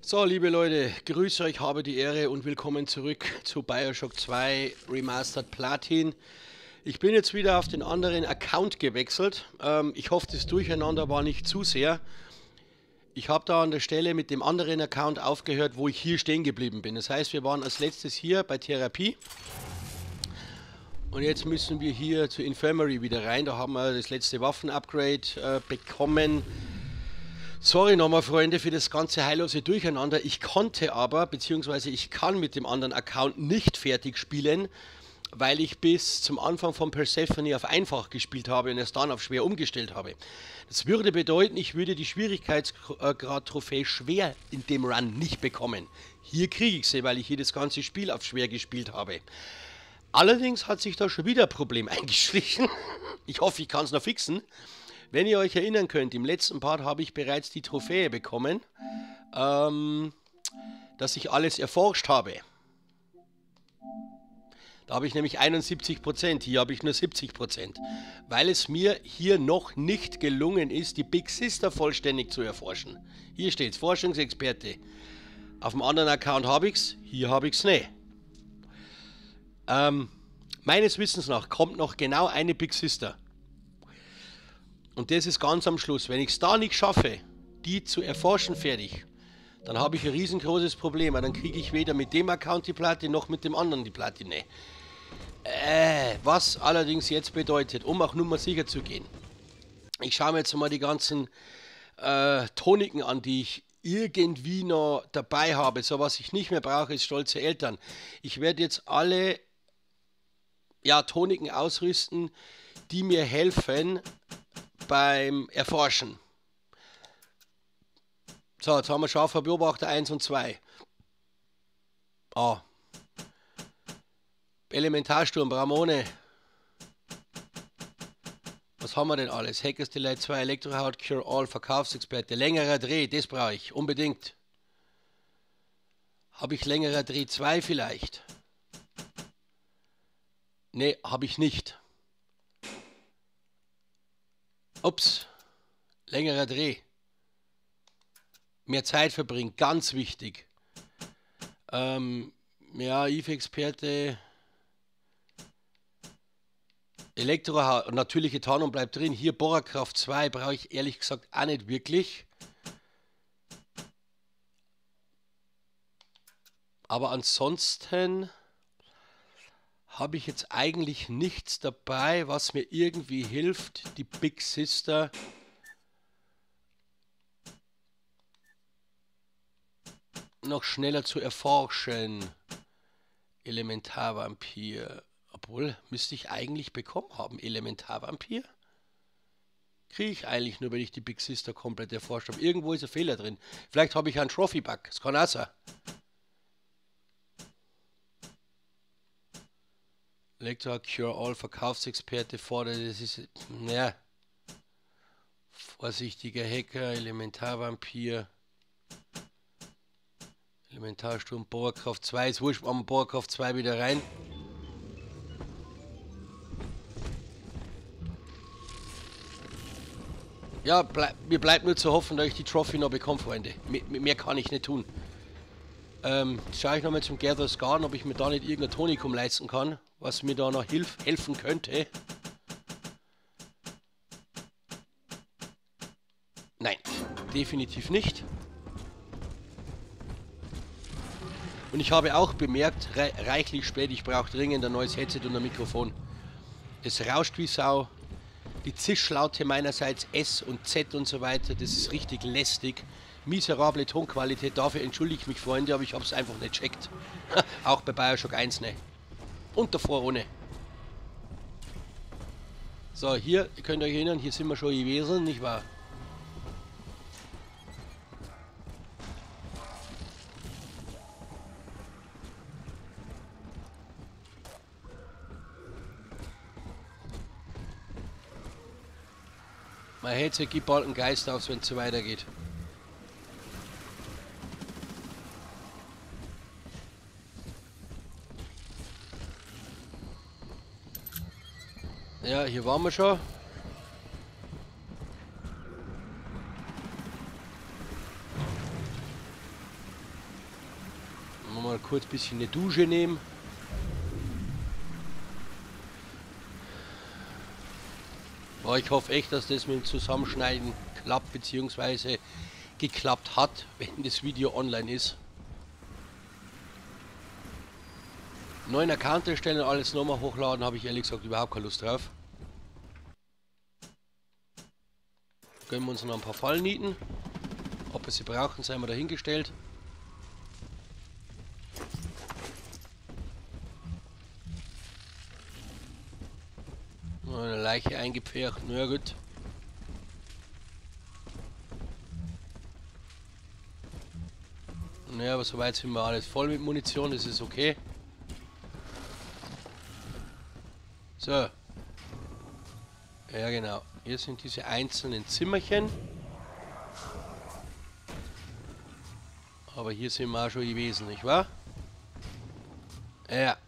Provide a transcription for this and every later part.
So, liebe Leute, grüße euch, habe die Ehre und willkommen zurück zu BioShock 2 Remastered Platin. Ich bin jetzt wieder auf den anderen Account gewechselt. Ich hoffe, das Durcheinander war nicht zu sehr. Ich habe da an der Stelle mit dem anderen Account aufgehört, wo ich hier stehen geblieben bin. Das heißt, wir waren als letztes hier bei Therapie. Und jetzt müssen wir hier zur Infirmary wieder rein. Da haben wir das letzte Waffen-Upgrade bekommen. Sorry nochmal, Freunde, für das ganze heillose Durcheinander. Ich konnte aber, beziehungsweise ich kann mit dem anderen Account nicht fertig spielen, weil ich bis zum Anfang von Persephone auf einfach gespielt habe und erst dann auf schwer umgestellt habe. Das würde bedeuten, ich würde die Schwierigkeitsgrad-Trophäe schwer in dem Run nicht bekommen. Hier kriege ich sie, weil ich hier das ganze Spiel auf schwer gespielt habe. Allerdings hat sich da schon wieder ein Problem eingeschlichen. Ich hoffe, ich kann es noch fixen. Wenn ihr euch erinnern könnt, im letzten Part habe ich bereits die Trophäe bekommen, dass ich alles erforscht habe. Da habe ich nämlich 71%, hier habe ich nur 70%, weil es mir hier noch nicht gelungen ist, die Big Sister vollständig zu erforschen. Hier steht es, Forschungsexperte. Auf dem anderen Account habe ich es, hier habe ich es nicht. Meines Wissens nach kommt noch genau eine Big Sister. Und das ist ganz am Schluss. Wenn ich es da nicht schaffe, die zu erforschen fertig, dann habe ich ein riesengroßes Problem. Dann kriege ich weder mit dem Account die Platin, noch mit dem anderen die Platine. Was allerdings jetzt bedeutet, um auch nur mal sicher zu gehen. Ich schaue mir jetzt mal die ganzen Toniken an, die ich irgendwie noch dabei habe. So, was ich nicht mehr brauche, ist stolze Eltern. Ich werde jetzt alle Toniken ausrüsten, die mir helfen beim Erforschen. So, jetzt haben wir scharfer Beobachter 1 und 2. Elementarsturm, Bramone. Was haben wir denn alles? Hackers Delight 2, Elektrohaut, Cure All, Verkaufsexperte. Längerer Dreh, das brauche ich, unbedingt. Habe ich längerer Dreh 2 vielleicht? Ne, habe ich nicht. Ups, längerer Dreh. Mehr Zeit verbringen, ganz wichtig. IV-Experte. Elektrohaut, natürliche Tarnung bleibt drin. Hier Bohrerkraft 2 brauche ich ehrlich gesagt auch nicht wirklich. Aber ansonsten habe ich jetzt eigentlich nichts dabei, was mir irgendwie hilft, die Big Sister noch schneller zu erforschen. Elementarvampir. Obwohl, müsste ich eigentlich bekommen haben. Elementarvampir? Kriege ich eigentlich nur, wenn ich die Big Sister komplett erforscht habe. Irgendwo ist ein Fehler drin. Vielleicht habe ich einen Trophy-Bug. Das kann auch sein. Elektra Cure All, Verkaufsexperte fordert, das ist, naja, vorsichtiger Hacker, Elementarvampir, Elementarsturm, Bohrerkraft 2, ist wurscht, machen wir Bohrerkraft 2 wieder rein. Ja, mir bleibt nur zu hoffen, dass ich die Trophy noch bekomme, Freunde. Mehr kann ich nicht tun. Schaue ich nochmal zum Gather's Garden, ob ich mir da nicht irgendein Tonikum leisten kann, was mir da noch helfen könnte. Nein, definitiv nicht. Und ich habe auch bemerkt, reichlich spät, ich brauche dringend ein neues Headset und ein Mikrofon. Es rauscht wie Sau. Die Zischlaute meinerseits S und Z und so weiter, das ist richtig lästig. Miserable Tonqualität, dafür entschuldige ich mich, Freunde, aber ich habe es einfach nicht checkt. Auch bei BioShock 1 nicht. Und davor ohne. So, hier, ihr könnt euch erinnern, hier sind wir schon gewesen, nicht wahr? Mein Headset gibt bald einen Geist aus, wenn es so weitergeht. Ja, hier waren wir schon. kurz ein bisschen eine Dusche nehmen. Aber ich hoffe echt, dass das mit dem Zusammenschneiden klappt, beziehungsweise geklappt hat, wenn das Video online ist. Neuen Account erstellen und alles nochmal hochladen, habe ich ehrlich gesagt überhaupt keine Lust drauf. Gönnen wir uns noch ein paar Fallnieten. Ob wir sie brauchen, sei mal dahingestellt. Eine Leiche eingepfercht, na ja, gut. Naja, aber soweit sind wir alles voll mit Munition, das ist okay. So. Ja genau, hier sind diese einzelnen Zimmerchen. Aber hier sind wir auch schon gewesen, nicht wahr? Ja.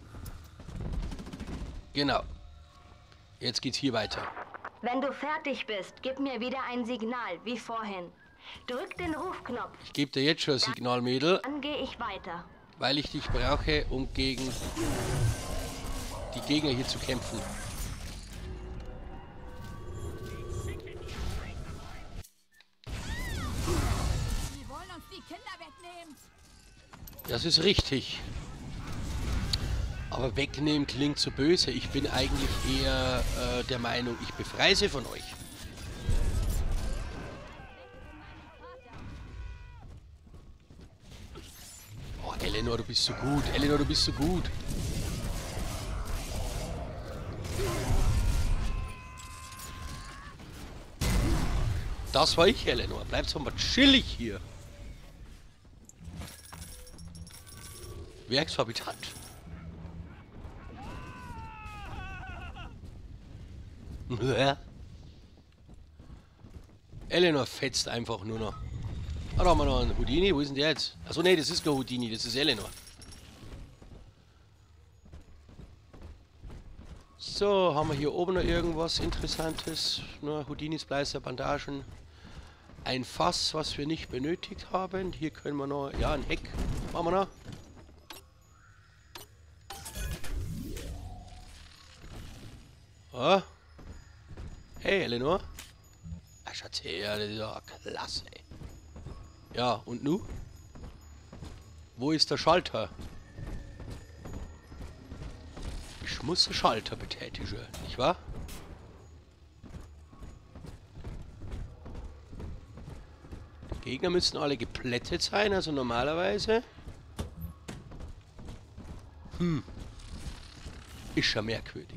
Genau. Jetzt geht's hier weiter. Wenn du fertig bist, gib mir wieder ein Signal, wie vorhin. Drück den Rufknopf. Ich gebe dir jetzt schon ein Signal, Mädel. Dann gehe ich weiter. Weil ich dich brauche, um gegen die Gegner hier zu kämpfen. Die wollen uns die Kinder wegnehmen. Das ist richtig. Aber wegnehmen klingt so böse. Ich bin eigentlich eher der Meinung, ich befreie sie von euch. Oh, Eleanor, du bist so gut. Eleanor, du bist so gut. Das war ich, Eleanor. Bleibt doch mal chillig hier. Werkshabitant. Eleanor fetzt einfach nur noch. Ah, da haben wir noch einen Houdini. Wo ist denn der jetzt? Achso, nee, das ist kein Houdini, das ist Eleanor. So, haben wir hier oben noch irgendwas Interessantes? Nur Houdinis, Bleister, Bandagen. Ein Fass, was wir nicht benötigt haben. Hier können wir noch... Ja, ein Heck. Machen wir noch. Ah. Hey, Eleanor. Ah, Schatz, ja, das ist ja klasse. Ja, und nu? Wo ist der Schalter? Ich muss den Schalter betätigen, nicht wahr? Die Gegner müssen alle geplättet sein, also normalerweise. Ist schon merkwürdig.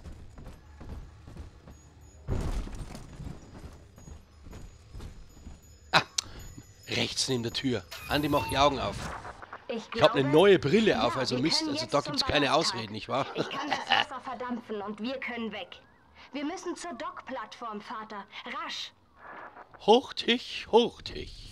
Ah, rechts neben der Tür. Andi, mach die Augen auf. Ich habe eine neue Brille auf, also Mist, also da gibt es keine Ausreden, nicht wahr? Ich kann das Wasser verdampfen und wir können weg. Wir müssen zur Dockplattform, Vater. Rasch. Hurtig, hurtig.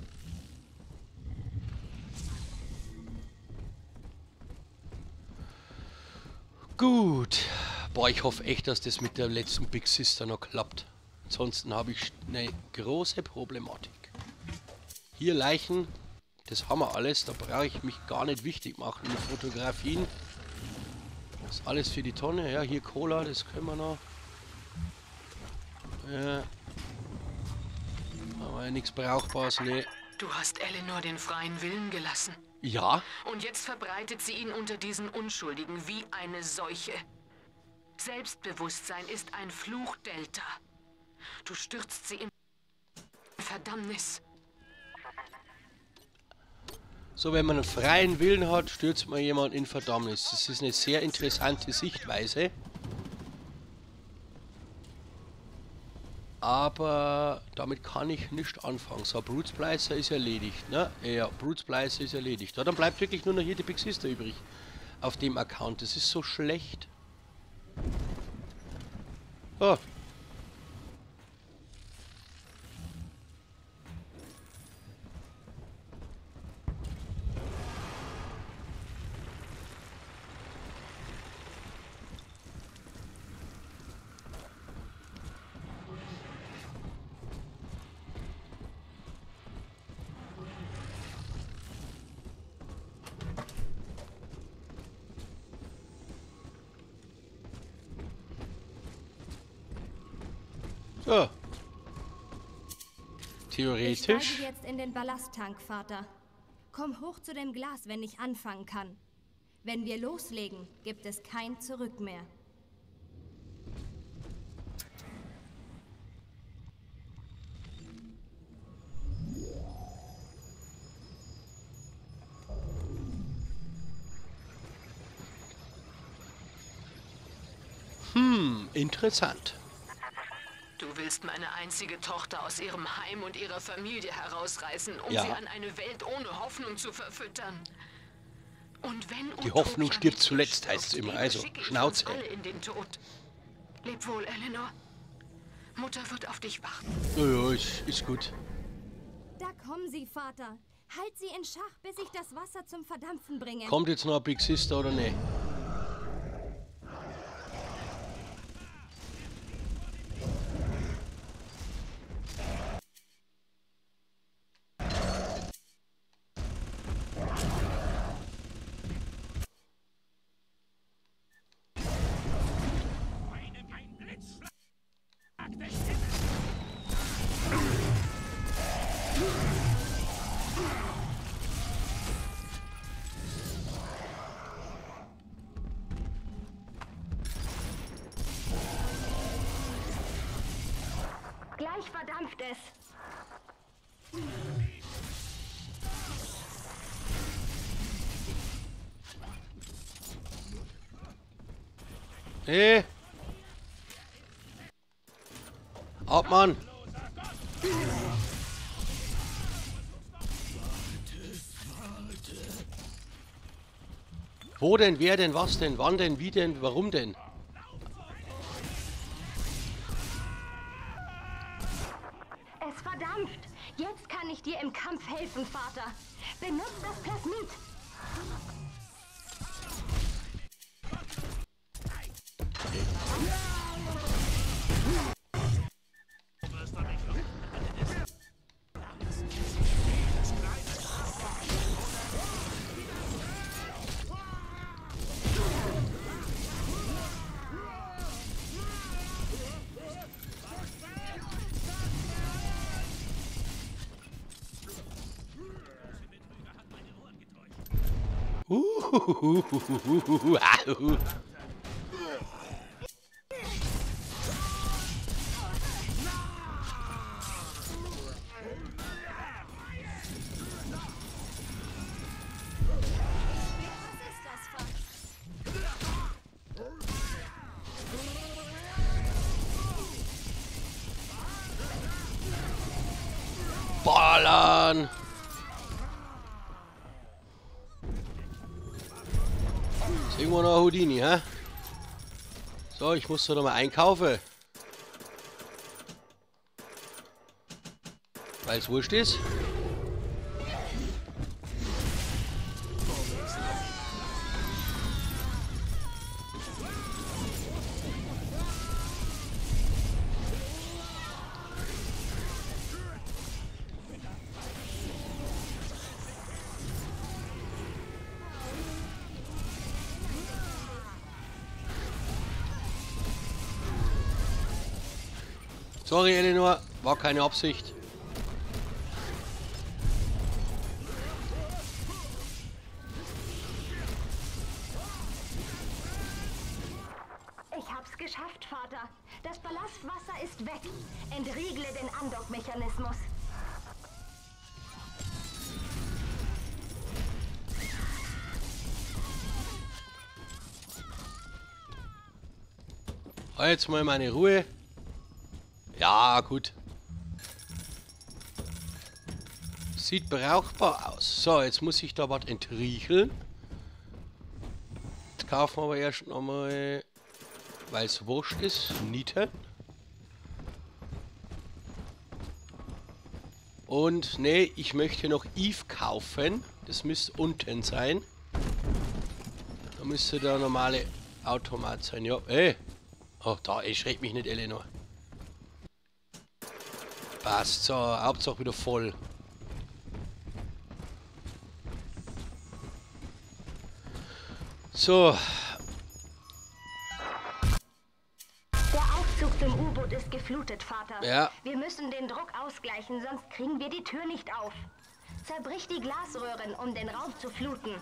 Gut. Boah, ich hoffe echt, dass das mit der letzten Big Sister noch klappt. Ansonsten habe ich eine große Problematik. Hier Leichen, das haben wir alles. Da brauche ich mich gar nicht wichtig machen mit Fotografien. Das ist alles für die Tonne. Ja, hier Cola, das können wir noch. Ja. Aber nichts Brauchbares, ne. Du hast Eleanor den freien Willen gelassen. Ja? Und jetzt verbreitet sie ihn unter diesen Unschuldigen wie eine Seuche. Selbstbewusstsein ist ein Fluch, Delta. Du stürzt sie in Verdammnis. So, wenn man einen freien Willen hat, stürzt man jemanden in Verdammnis. Das ist eine sehr interessante Sichtweise. Aber damit kann ich nicht anfangen. So, Brutespleißer ist erledigt, ne? Ja, Brutespleißer ist erledigt. Ja, dann bleibt wirklich nur noch hier die Big Sister übrig. Auf dem Account. Das ist so schlecht. Oh. Ja. Ich Theoretisch. steige jetzt in den Ballasttank, Vater. Komm hoch zu dem Glas, wenn ich anfangen kann. Wenn wir loslegen, gibt es kein Zurück mehr. Interessant. Du willst meine einzige Tochter aus ihrem Heim und ihrer Familie herausreißen, um Ja. sie an eine Welt ohne Hoffnung zu verfüttern. Und wenn Die Hoffnung Utopia stirbt mich zuletzt, stürzt, heißt's immer. lebe, Also, schicke ich Schnauze. uns alle in den Tod. Leb wohl, Eleanor. Mutter wird auf dich warten. Ja, ist gut. Da kommen sie, Vater. Halt sie in Schach, bis ich das Wasser zum Verdampfen bringe. Kommt jetzt noch ein Big Sister oder nicht? Gleich verdampft es. Hey! Ab, Mann! Wo denn, wer denn, was denn, wann denn, wie denn, warum denn? Es verdampft. Jetzt kann ich dir im Kampf helfen, Vater. Benutzt das Plasmid. Ballern! Ist irgendwo noch ein Houdini, hä? So, ich muss doch mal einkaufen. Weil es wurscht ist. Sorry, Eleanor, war keine Absicht. Ich hab's geschafft, Vater. Das Ballastwasser ist weg. Entriegle den Andockmechanismus. Jetzt mal meine Ruhe. Ja, gut. Sieht brauchbar aus. So, jetzt muss ich da was entriecheln. Jetzt kaufen wir aber erst nochmal, weil es wurscht ist, Nieten. Und nee, ich möchte noch Eve kaufen. Das müsste unten sein. Da müsste der normale Automat sein. Ja, ey. Oh, da erschreckt mich nicht, Eleanor. Passt, so, Hauptsache wieder voll. So. Der Aufzug zum U-Boot ist geführt. geflutet, Vater. Ja. Wir müssen den Druck ausgleichen, sonst kriegen wir die Tür nicht auf. Zerbrich die Glasröhren, um den Raum zu fluten.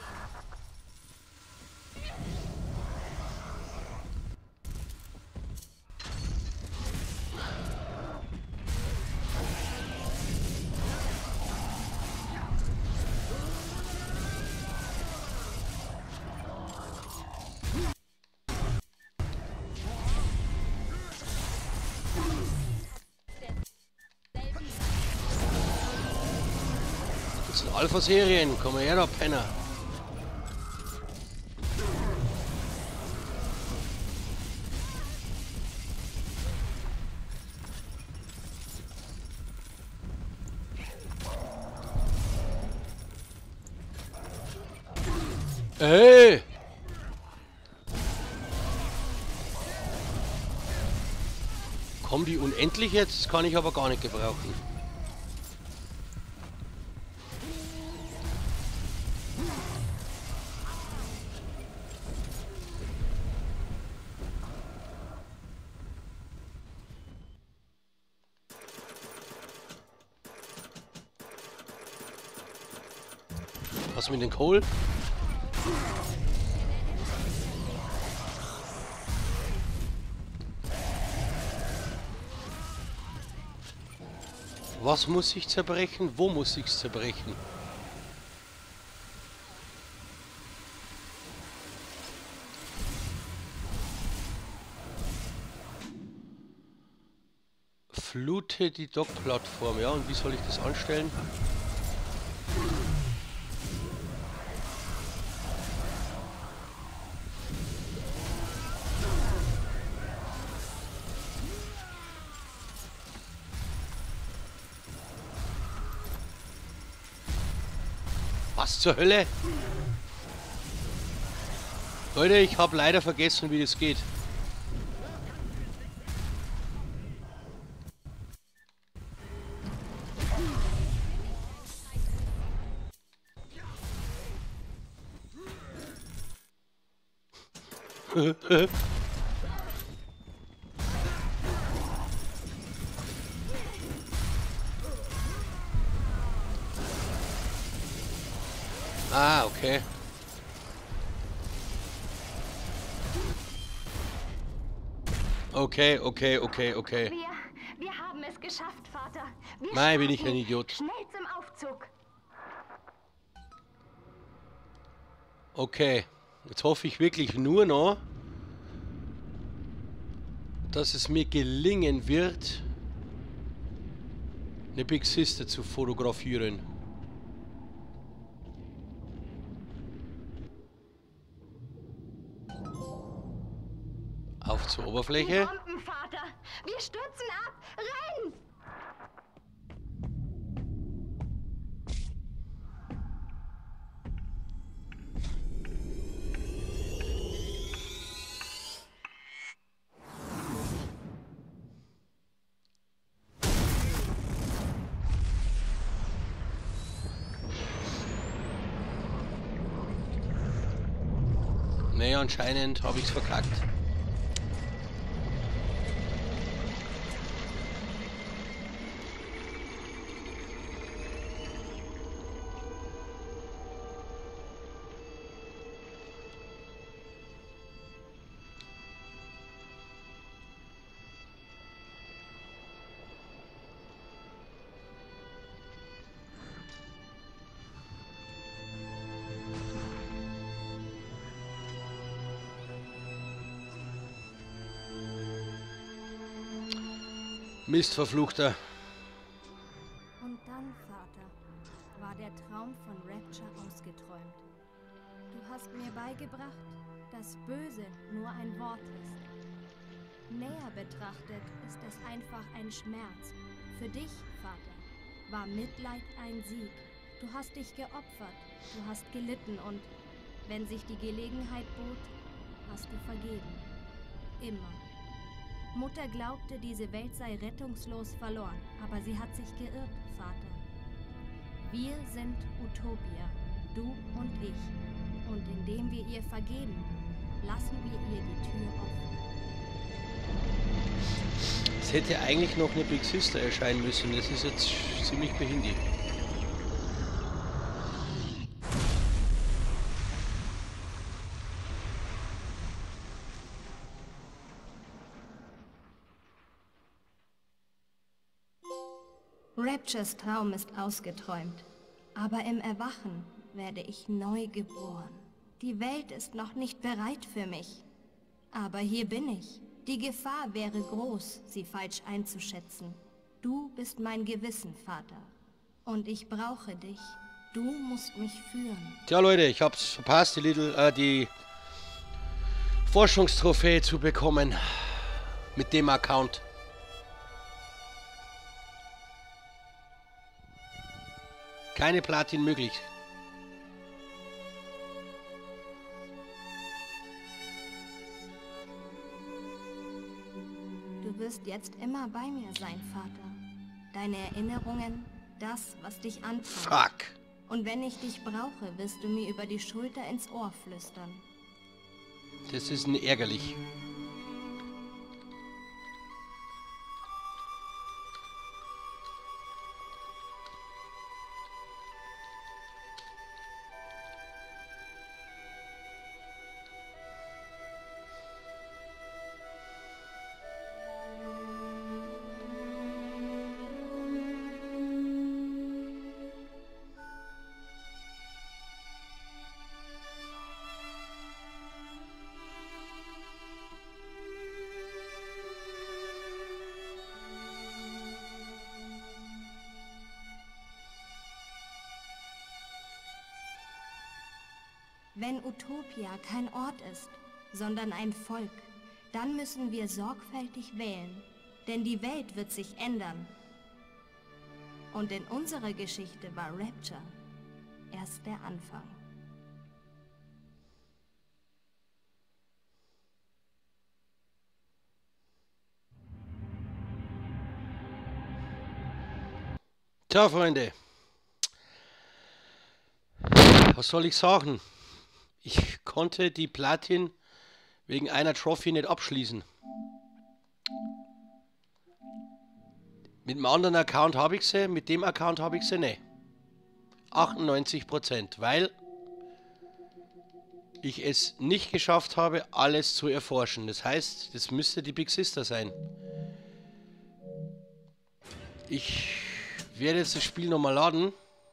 Das sind Alpha-Serien, komm mal her da, Penner. Ey! Kommen die unendlich jetzt? Das kann ich aber gar nicht gebrauchen. Was mit den Kohl? Was muss ich zerbrechen? Wo muss ich es zerbrechen? Flute die Dockplattform. Ja, und wie soll ich das anstellen? Was zur Hölle? Leute, ich habe leider vergessen, wie das geht. Ah, okay. Okay. Wir haben es geschafft, Vater. Wir Nein, bin ich starten. ein Idiot. Schnell zum Aufzug. Okay. Jetzt hoffe ich wirklich nur noch, dass es mir gelingen wird, eine Big Sister zu fotografieren. Auf zur Die Oberfläche. Bomben, Vater. Wir stürzen ab. Renn! Nee, anscheinend habe ich es verkackt. Mist, Verfluchter. Und dann, Vater, war der Traum von Rapture ausgeträumt. Du hast mir beigebracht, dass Böse nur ein Wort ist. Näher betrachtet ist es einfach ein Schmerz. Für dich, Vater, war Mitleid ein Sieg. Du hast dich geopfert, du hast gelitten und, wenn sich die Gelegenheit bot, hast du vergeben. Immer. Mutter glaubte, diese Welt sei rettungslos verloren, aber sie hat sich geirrt, Vater. Wir sind Utopia, du und ich. Und indem wir ihr vergeben, lassen wir ihr die Tür offen. Es hätte eigentlich noch eine Big Sister erscheinen müssen. Das ist jetzt ziemlich behindert. Raptures Traum ist ausgeträumt, aber im Erwachen werde ich neu geboren. Die Welt ist noch nicht bereit für mich, aber hier bin ich. Die Gefahr wäre groß, sie falsch einzuschätzen. Du bist mein Gewissen, Vater, und ich brauche dich. Du musst mich führen. Tja Leute, ich hab's verpasst, die Forschungstrophäe zu bekommen mit dem Account. Keine Platin möglich. Du wirst jetzt immer bei mir sein, Vater. Deine Erinnerungen, das, was dich antreibt. Fuck. Und wenn ich dich brauche, wirst du mir über die Schulter ins Ohr flüstern. Das ist ärgerlich. Wenn Utopia kein Ort ist, sondern ein Volk, dann müssen wir sorgfältig wählen, denn die Welt wird sich ändern. Und in unserer Geschichte war Rapture erst der Anfang. Tja, Freunde. Was soll ich sagen? Ich konnte die Platin wegen einer Trophy nicht abschließen. Mit dem anderen Account habe ich sie, mit dem Account habe ich sie nicht. 98%, weil ich es nicht geschafft habe, alles zu erforschen. Das heißt, das müsste die Big Sister sein. Ich werde jetzt das Spiel nochmal laden.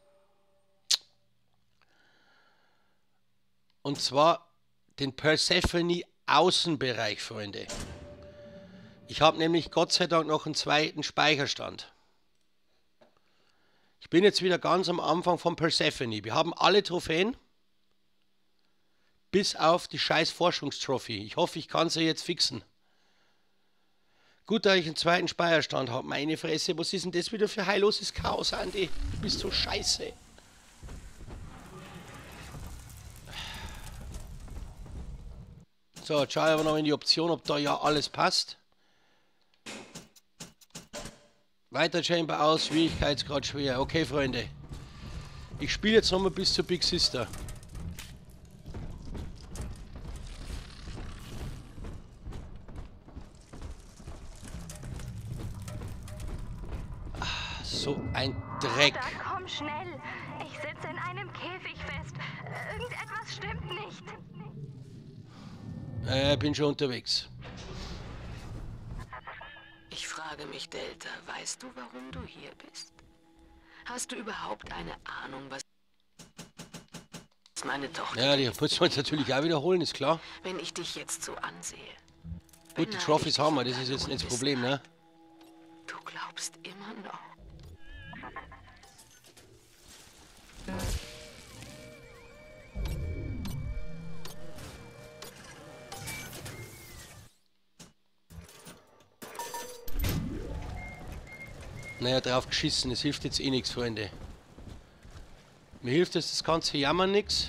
Und zwar den Persephone Außenbereich, Freunde. Ich habe nämlich Gott sei Dank noch einen zweiten Speicherstand. Ich bin jetzt wieder ganz am Anfang von Persephone. Wir haben alle Trophäen. Bis auf die scheiß Forschungstrophy. Ich hoffe, ich kann sie jetzt fixen. Gut, dass ich einen zweiten Speicherstand habe. Meine Fresse, was ist denn das wieder für heilloses Chaos, Andi? Du bist so scheiße. So, jetzt schaue ich aber noch in die Option, ob da ja alles passt. Weiter Chamber aus, Schwierigkeitsgrad schwer. Okay, Freunde. Ich spiele jetzt nochmal bis zur Big Sister. Ah, so ein Dreck. Da komm schnell. Ich sitze in einem Käfig fest. Irgendetwas stimmt nicht. Bin schon unterwegs. Ich frage mich, Delta, weißt du, warum du hier bist? Hast du überhaupt eine Ahnung, was meine Tochter... Ja, die muss man natürlich auch wiederholen, ist klar. Wenn ich dich jetzt so ansehe... Gut, die Trophys haben wir, das ist jetzt nicht das Problem, ne? Du glaubst immer noch. Naja, drauf geschissen, es hilft jetzt eh nichts, Freunde. Mir hilft jetzt das ganze Jammern nichts.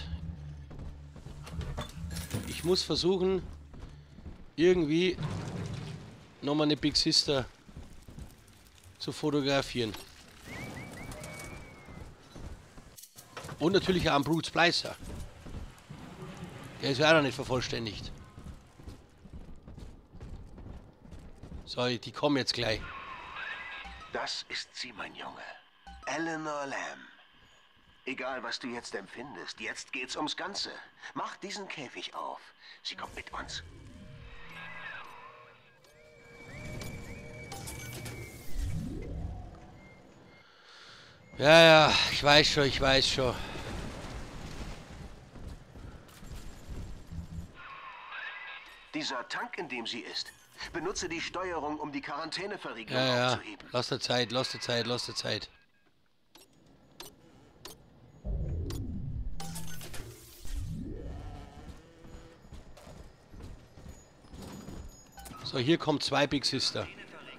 Ich muss versuchen, irgendwie nochmal eine Big Sister zu fotografieren. Und natürlich auch einen Brute Splicer. Der ist ja auch noch nicht vervollständigt. Sorry, die kommen jetzt gleich. Das ist sie, mein Junge. Eleanor Lamb. Egal, was du jetzt empfindest, jetzt geht's ums Ganze. Mach diesen Käfig auf. Sie kommt mit uns. Ja, ich weiß schon. Dieser Tank, in dem sie ist. Benutze die Steuerung, um die Quarantäneverriegelung Ja. aufzuheben. Lass dir Zeit. So, hier kommen 2 Big Sister.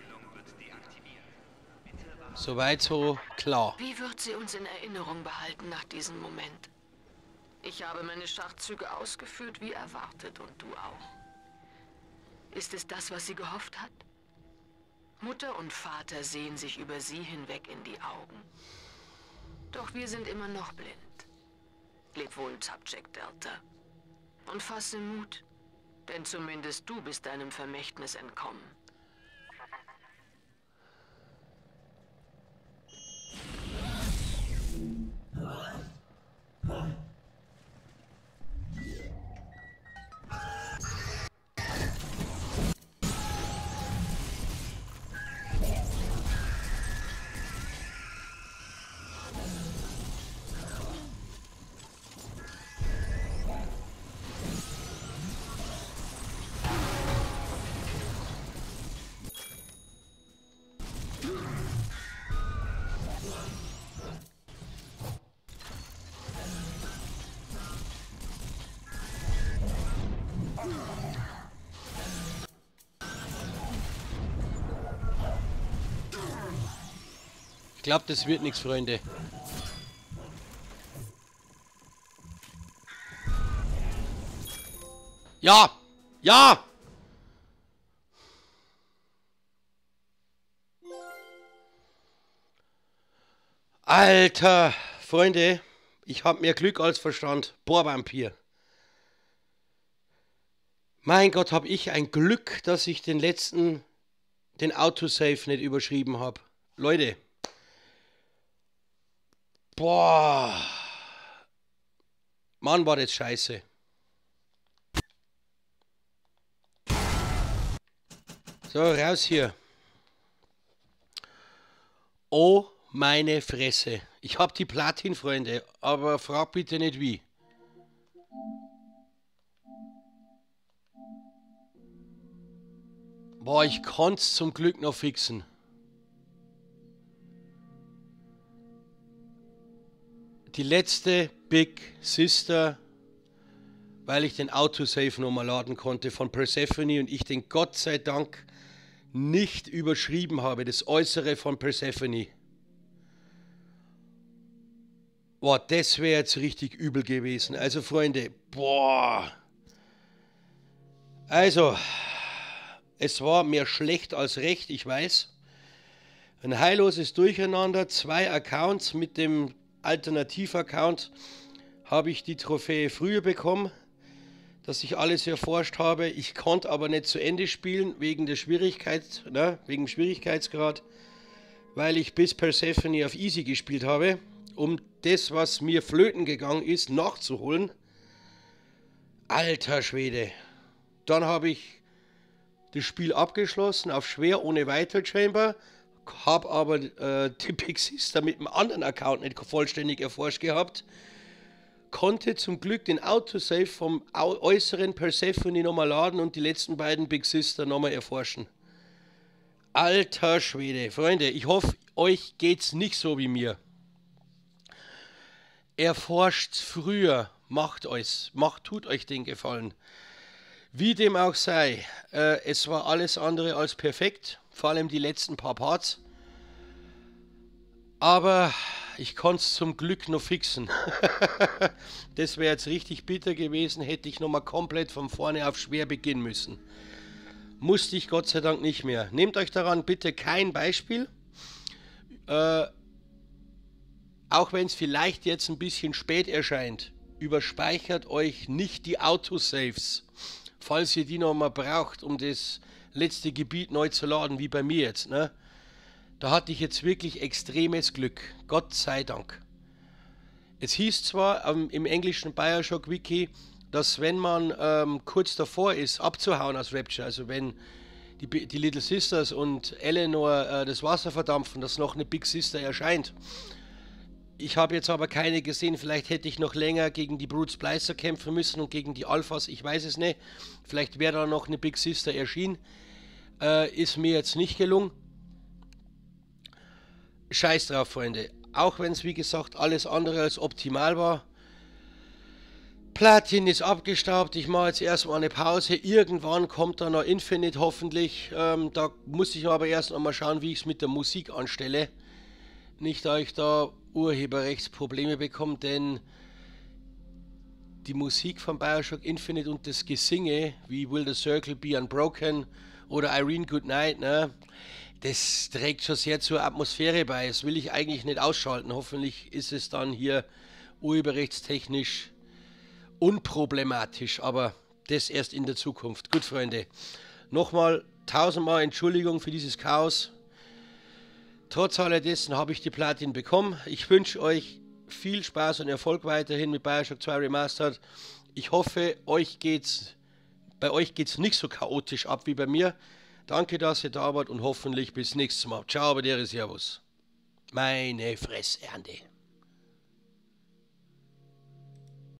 Soweit so klar. Wie wird sie uns in Erinnerung behalten nach diesem Moment? Ich habe meine Schachzüge ausgeführt, wie erwartet, und du auch. Ist es das, was sie gehofft hat? Mutter und Vater sehen sich über sie hinweg in die Augen. Doch wir sind immer noch blind. Leb wohl, Subject Delta. Und fasse Mut, denn zumindest du bist deinem Vermächtnis entkommen. Ich glaube, das wird nichts, Freunde. Ja! Alter, Freunde, ich habe mehr Glück als Verstand. Bohrvampir. Mein Gott, habe ich ein Glück, dass ich den Autosave nicht überschrieben habe. Leute. Boah. Mann, war das scheiße. So, raus hier. Oh, meine Fresse. Ich hab die Platin, Freunde, aber frag bitte nicht wie. Boah, ich konnt's zum Glück noch fixen. Die letzte Big Sister, weil ich den Autosave nochmal laden konnte von Persephone und ich den Gott sei Dank nicht überschrieben habe, das Äußere von Persephone. Boah, das wäre jetzt richtig übel gewesen. Also Freunde, boah. Also, es war mehr schlecht als recht, ich weiß. Ein heilloses Durcheinander, 2 Accounts. Mit dem Alternativ-Account habe ich die Trophäe früher bekommen, dass ich alles erforscht habe. Ich konnte aber nicht zu Ende spielen, wegen der Schwierigkeit, wegen dem Schwierigkeitsgrad, weil ich bis Persephone auf Easy gespielt habe, um das, was mir flöten gegangen ist, nachzuholen. Alter Schwede. Dann habe ich das Spiel abgeschlossen auf schwer ohne Vital Chamber, habe aber die Big Sister mit einem anderen Account nicht vollständig erforscht gehabt, konnte zum Glück den Autosave vom äußeren Persephone nochmal laden und die letzten beiden Big Sister nochmal erforschen. Alter Schwede. Freunde, ich hoffe, euch geht's nicht so wie mir. Erforscht früher, tut euch den Gefallen. Wie dem auch sei, es war alles andere als perfekt, vor allem die letzten paar Parts. Aber ich konnte es zum Glück noch fixen. Das wäre jetzt richtig bitter gewesen, hätte ich nochmal komplett von vorne auf schwer beginnen müssen. Musste ich Gott sei Dank nicht mehr. Nehmt euch daran bitte kein Beispiel. Auch wenn es vielleicht jetzt ein bisschen spät erscheint, überspeichert euch nicht die Autosaves, falls ihr die nochmal braucht, um das letzte Gebiet neu zu laden, wie bei mir jetzt, ne? Da hatte ich jetzt wirklich extremes Glück. Gott sei Dank. Es hieß zwar im englischen Bioshock Wiki, dass wenn man kurz davor ist, abzuhauen aus Rapture, also wenn die Little Sisters und Eleanor das Wasser verdampfen, dass noch eine Big Sister erscheint. Ich habe jetzt aber keine gesehen, vielleicht hätte ich noch länger gegen die Brute Splicer kämpfen müssen und gegen die Alphas, ich weiß es nicht. Vielleicht wäre da noch eine Big Sister erschienen. Ist mir jetzt nicht gelungen. Scheiß drauf, Freunde. Auch wenn es, wie gesagt, alles andere als optimal war. Platin ist abgestaubt. Ich mache jetzt erstmal eine Pause. Irgendwann kommt dann noch Infinite, hoffentlich. Da muss ich aber erst noch mal schauen, wie ich es mit der Musik anstelle. Nicht, dass ich da Urheberrechtsprobleme bekomme, denn die Musik von Bioshock Infinite und das Gesinge, wie Will the Circle Be Unbroken oder Irene Goodnight, ne? Das trägt schon sehr zur Atmosphäre bei. Das will ich eigentlich nicht ausschalten. Hoffentlich ist es dann hier urheberrechtstechnisch unproblematisch, aber das erst in der Zukunft. Gut, Freunde, nochmal 1000-mal Entschuldigung für dieses Chaos. Trotz alledessen habe ich die Platin bekommen. Ich wünsche euch viel Spaß und Erfolg weiterhin mit Bioshock 2 Remastered. Ich hoffe, bei euch geht's nicht so chaotisch ab wie bei mir. Danke, dass ihr da wart und hoffentlich bis nächstes Mal. Ciao, Servus. Meine Fressernte.